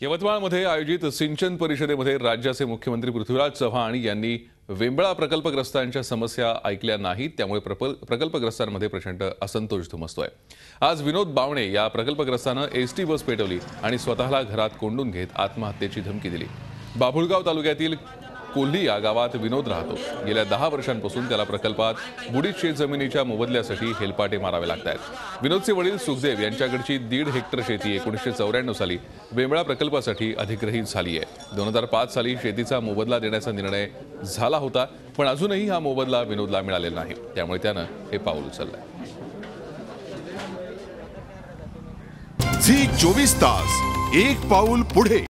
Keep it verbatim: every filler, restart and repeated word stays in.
यवतमाळमध्ये आयोजित सिंचन परिषदेमध्ये राज्याचे मुख्यमंत्री पृथ्वीराज चव्हाण यांनी वेंबळा प्रकल्पग्रस्तांच्या समस्या ऐकल्या नाहीत, त्यामुळे प्रकल्पग्रस्तांमध्ये प्रचंड असंतोष धुमसतोय। आज विनोद बावणे या प्रकल्पग्रस्तानं एसटी बस पेटवली आणि स्वतःला घरात कोंडून घेत आत्महत्येची धमकी दिली। बाभुळगाव तालुक्यातील कोल्ही या गावात विनोद राहतो। गेल्या दहा वर्षांपासून त्याला प्रकल्पात बुडीत शेतजमिनीच्या मोबदल्यासाठी हेलपाटे मारावे लागतात। विनोदचे वडील सुखदेव यांच्याकडची दीड हेक्टर शेती एकोणीसशे चौऱ्याण्णव साली वेंबळा प्रकल्पासाठी अधिग्रहित झाली आहे। दोन हजार पाच साली शेतीचा मोबदला देण्याचा निर्णय झाला होता, पण अजूनही हा मोबदला विनोदला मिळालेला नाही, त्यामुळे त्यानं हे पाऊल उचललंय। झी चोवीस तास एक पाऊल पुढे।